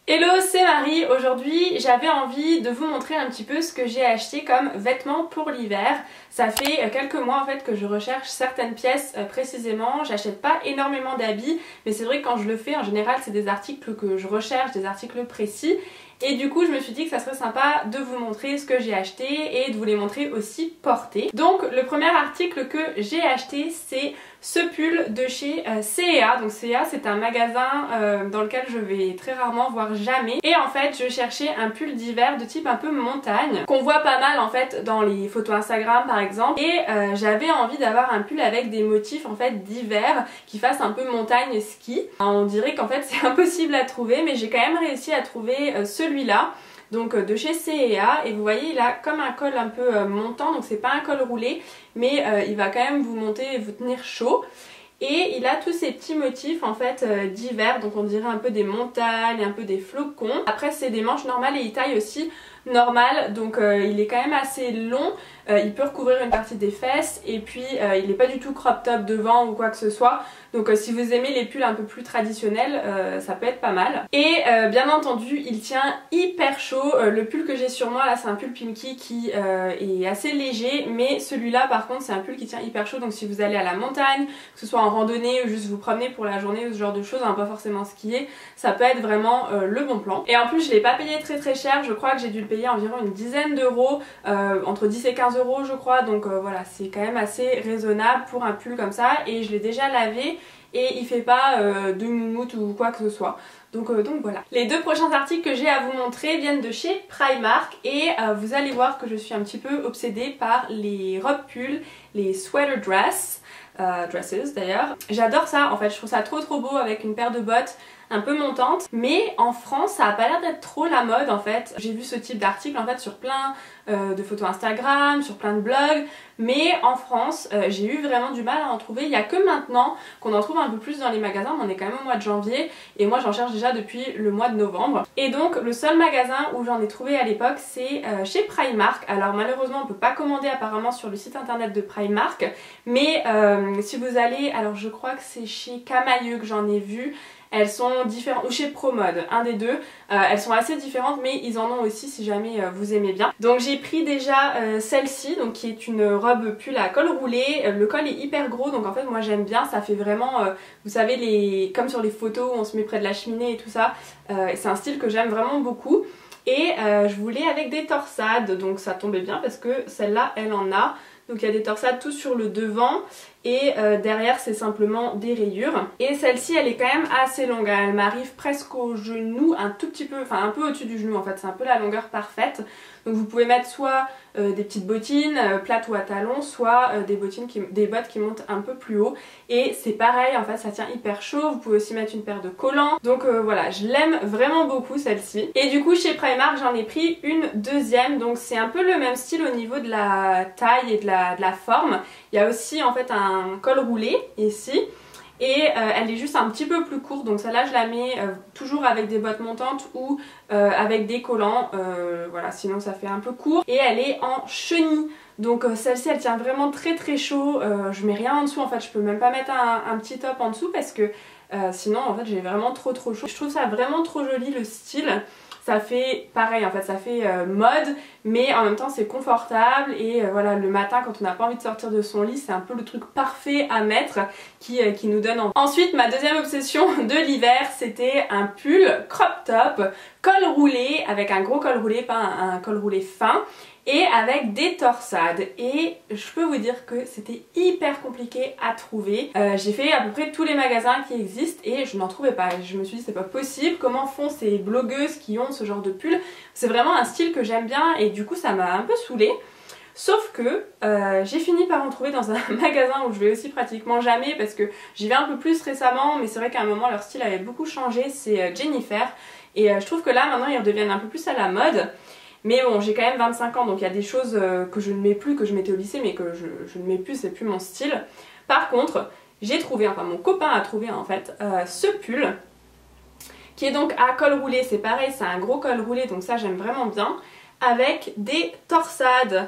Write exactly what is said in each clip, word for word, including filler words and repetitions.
Hello, c'est Marie. Aujourd'hui j'avais envie de vous montrer un petit peu ce que j'ai acheté comme vêtements pour l'hiver. Ça fait quelques mois en fait que je recherche certaines pièces euh, précisément. J'achète pas énormément d'habits, mais c'est vrai que quand je le fais en général c'est des articles que je recherche, des articles précis. Et du coup je me suis dit que ça serait sympa de vous montrer ce que j'ai acheté et de vous les montrer aussi portés. Donc le premier article que j'ai acheté c'est ce pull de chez euh, C et A. Donc C et A c'est un magasin euh, dans lequel je vais très rarement, voire jamais. Et en fait je cherchais un pull d'hiver de type un peu montagne, qu'on voit pas mal en fait dans les photos Instagram par exemple. Et euh, j'avais envie d'avoir un pull avec des motifs en fait d'hiver qui fassent un peu montagne ski. On dirait qu'en fait c'est impossible à trouver, mais j'ai quand même réussi à trouver euh, celui-là. Donc de chez C et A, et vous voyez il a comme un col un peu euh, montant, donc c'est pas un col roulé mais euh, il va quand même vous monter et vous tenir chaud. Et il a tous ces petits motifs en fait euh, d'hiver, donc on dirait un peu des montagnes, un peu des flocons. Après c'est des manches normales et il taille aussi normal, donc euh, il est quand même assez long. Euh, il peut recouvrir une partie des fesses et puis euh, il n'est pas du tout crop top devant ou quoi que ce soit. Donc euh, si vous aimez les pulls un peu plus traditionnels, euh, ça peut être pas mal. Et euh, bien entendu il tient hyper chaud. Euh, le pull que j'ai sur moi là c'est un pull Pimkie qui euh, est assez léger, mais celui-là par contre c'est un pull qui tient hyper chaud. Donc si vous allez à la montagne, que ce soit en randonnée ou juste vous promener pour la journée ou ce genre de choses, hein, pas forcément skier, ça peut être vraiment euh, le bon plan. Et en plus je l'ai pas payé très très cher, je crois que j'ai dû le payer environ une dizaine d'euros, euh, entre dix et quinze euros je crois, donc euh, voilà c'est quand même assez raisonnable pour un pull comme ça. Et je l'ai déjà lavé et il fait pas euh, de moumoute ou quoi que ce soit. Donc, euh, donc voilà. Les deux prochains articles que j'ai à vous montrer viennent de chez Primark et euh, vous allez voir que je suis un petit peu obsédée par les robes pulls, les sweater dress, euh, dresses d'ailleurs. J'adore ça en fait, je trouve ça trop trop beau avec une paire de bottes un peu montante, mais en France ça a pas l'air d'être trop la mode en fait. J'ai vu ce type d'article en fait sur plein euh, de photos Instagram, sur plein de blogs, mais en France euh, j'ai eu vraiment du mal à en trouver. Il y a que maintenant qu'on en trouve un peu plus dans les magasins, mais on est quand même au mois de janvier et moi j'en cherche déjà depuis le mois de novembre. Et donc le seul magasin où j'en ai trouvé à l'époque c'est euh, chez Primark. Alors malheureusement on peut pas commander apparemment sur le site internet de Primark, mais euh, si vous allez, alors je crois que c'est chez Camailleux que j'en ai vu. Elles sont différentes, ou chez Promode, un des deux. Euh, elles sont assez différentes, mais ils en ont aussi si jamais euh, vous aimez bien. Donc j'ai pris déjà euh, celle-ci, donc qui est une robe pull à col roulé. Euh, le col est hyper gros, donc en fait moi j'aime bien. Ça fait vraiment, euh, vous savez, les comme sur les photos où on se met près de la cheminée et tout ça. Euh, c'est un style que j'aime vraiment beaucoup. Et euh, je voulais avec des torsades, donc ça tombait bien parce que celle-là, elle en a. Donc il y a des torsades tout sur le devant et euh, derrière c'est simplement des rayures. Et celle-ci elle est quand même assez longue, hein. Elle m'arrive presque au genou, un tout petit peu, enfin un peu au-dessus du genou en fait, c'est un peu la longueur parfaite. Donc vous pouvez mettre soit euh, des petites bottines euh, plates ou à talons, soit euh, des, bottines qui, des bottes qui montent un peu plus haut. Et c'est pareil en fait, ça tient hyper chaud, vous pouvez aussi mettre une paire de collants. Donc euh, voilà, je l'aime vraiment beaucoup celle-ci. Et du coup chez Primark j'en ai pris une deuxième, donc c'est un peu le même style au niveau de la taille et de la, de la forme. Il y a aussi en fait un col roulé ici. Et euh, elle est juste un petit peu plus courte, donc celle-là je la mets euh, toujours avec des bottes montantes ou euh, avec des collants, euh, voilà, sinon ça fait un peu court. Et elle est en chenille, donc euh, celle-ci elle tient vraiment très très chaud. Euh, je mets rien en dessous en fait, je peux même pas mettre un, un petit top en dessous parce que euh, sinon en fait j'ai vraiment trop trop chaud. Je trouve ça vraiment trop joli le style. Ça fait pareil en fait, ça fait euh, mode, mais en même temps c'est confortable et euh, voilà, le matin quand on n'a pas envie de sortir de son lit, c'est un peu le truc parfait à mettre qui, euh, qui nous donne envie. Ensuite, ma deuxième obsession de l'hiver, c'était un pull crop top, col roulé, avec un gros col roulé, pas un, un col roulé fin, et avec des torsades. Et je peux vous dire que c'était hyper compliqué à trouver. Euh, j'ai fait à peu près tous les magasins qui existent et je n'en trouvais pas. Je me suis dit c'est pas possible, comment font ces blogueuses qui ont ce genre de pull? C'est vraiment un style que j'aime bien et du coup ça m'a un peu saoulée. Sauf que euh, j'ai fini par en trouver dans un magasin où je vais aussi pratiquement jamais parce que j'y vais un peu plus récemment, mais c'est vrai qu'à un moment leur style avait beaucoup changé, c'est euh, Jennifer. Et euh, je trouve que là maintenant ils redeviennent un peu plus à la mode. Mais bon, j'ai quand même vingt-cinq ans, donc il y a des choses euh, que je ne mets plus, que je mettais au lycée, mais que je, je ne mets plus, c'est plus mon style. Par contre, j'ai trouvé, enfin mon copain a trouvé en fait, euh, ce pull, qui est donc à col roulé, c'est pareil, c'est un gros col roulé, donc ça j'aime vraiment bien, avec des torsades.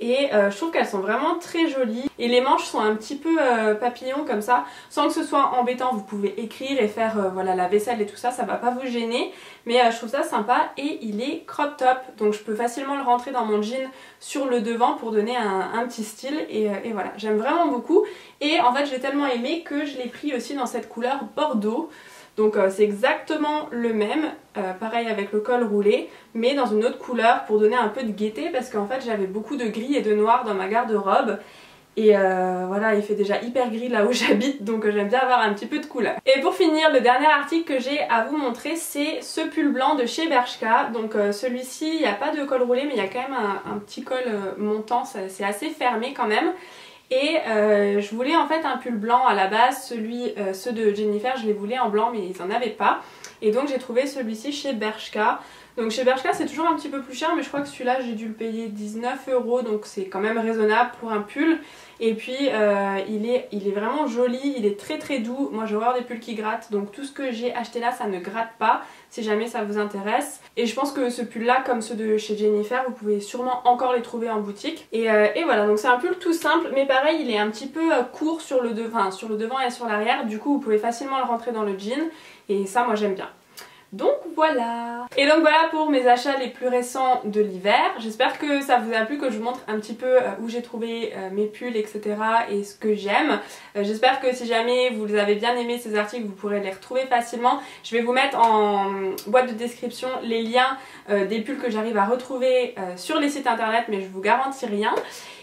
et euh, je trouve qu'elles sont vraiment très jolies et les manches sont un petit peu euh, papillons comme ça, sans que ce soit embêtant. Vous pouvez écrire et faire euh, voilà, la vaisselle et tout ça, ça va pas vous gêner, mais euh, je trouve ça sympa et il est crop top, donc je peux facilement le rentrer dans mon jean sur le devant pour donner un, un petit style et, euh, et voilà, j'aime vraiment beaucoup. Et en fait je l'ai tellement aimé que je l'ai pris aussi dans cette couleur bordeaux. Donc euh, c'est exactement le même, euh, pareil avec le col roulé, mais dans une autre couleur pour donner un peu de gaieté parce qu'en fait j'avais beaucoup de gris et de noir dans ma garde-robe. Et euh, voilà, il fait déjà hyper gris là où j'habite, donc j'aime bien avoir un petit peu de couleur. Et pour finir, le dernier article que j'ai à vous montrer, c'est ce pull blanc de chez Bershka. Donc euh, celui-ci, il n'y a pas de col roulé, mais il y a quand même un, un petit col euh, montant, c'est assez fermé quand même. Et euh, je voulais en fait un pull blanc à la base, celui, euh, ceux de Jennifer je les voulais en blanc mais ils n'en avaient pas. Et donc j'ai trouvé celui-ci chez Bershka. Donc chez Bershka c'est toujours un petit peu plus cher, mais je crois que celui-là j'ai dû le payer dix-neuf euros, donc c'est quand même raisonnable pour un pull. Et puis euh, il, est, il est vraiment joli, il est très très doux. Moi j'ai horreur des pulls qui grattent, donc tout ce que j'ai acheté là ça ne gratte pas, si jamais ça vous intéresse. Et je pense que ce pull là, comme ceux de chez Jennifer, vous pouvez sûrement encore les trouver en boutique. Et, euh, et voilà, donc c'est un pull tout simple, mais pareil il est un petit peu euh, court sur le, devant, sur le devant et sur l'arrière, du coup vous pouvez facilement le rentrer dans le jean, et ça moi j'aime bien. Donc voilà. Et donc voilà pour mes achats les plus récents de l'hiver. J'espère que ça vous a plu, que je vous montre un petit peu où j'ai trouvé mes pulls, et cetera et ce que j'aime. J'espère que si jamais vous avez bien aimé ces articles, vous pourrez les retrouver facilement. Je vais vous mettre en boîte de description les liens des pulls que j'arrive à retrouver sur les sites internet, mais je vous garantis rien.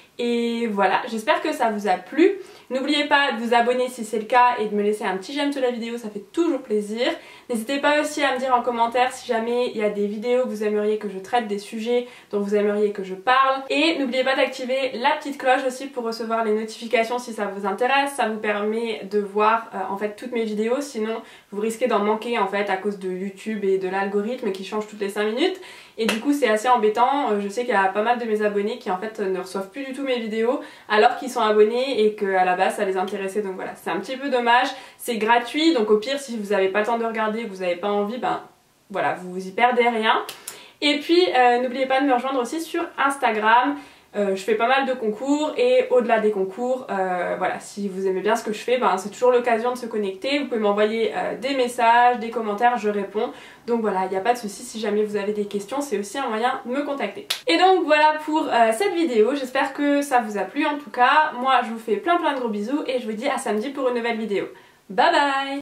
Et voilà, j'espère que ça vous a plu. N'oubliez pas de vous abonner si c'est le cas et de me laisser un petit j'aime sous la vidéo, ça fait toujours plaisir. N'hésitez pas aussi à me dire en commentaire si jamais il y a des vidéos que vous aimeriez que je traite, des sujets dont vous aimeriez que je parle. Et n'oubliez pas d'activer la petite cloche aussi pour recevoir les notifications si ça vous intéresse. Ça vous permet de voir euh, en fait toutes mes vidéos, sinon vous risquez d'en manquer en fait à cause de YouTube et de l'algorithme qui change toutes les cinq minutes. Et du coup c'est assez embêtant. Je sais qu'il y a pas mal de mes abonnés qui en fait ne reçoivent plus du tout mes vidéos alors qu'ils sont abonnés et qu'à la base ça les intéressait, donc voilà, c'est un petit peu dommage. C'est gratuit, donc au pire si vous n'avez pas le temps de regarder, vous n'avez pas envie, ben voilà, vous y perdez rien. Et puis euh, n'oubliez pas de me rejoindre aussi sur Instagram. Euh, je fais pas mal de concours et au-delà des concours, euh, voilà, si vous aimez bien ce que je fais, ben, c'est toujours l'occasion de se connecter. Vous pouvez m'envoyer euh, des messages, des commentaires, je réponds. Donc voilà, il n'y a pas de souci, si jamais vous avez des questions, c'est aussi un moyen de me contacter. Et donc voilà pour euh, cette vidéo, j'espère que ça vous a plu en tout cas. Moi je vous fais plein plein de gros bisous et je vous dis à samedi pour une nouvelle vidéo. Bye bye!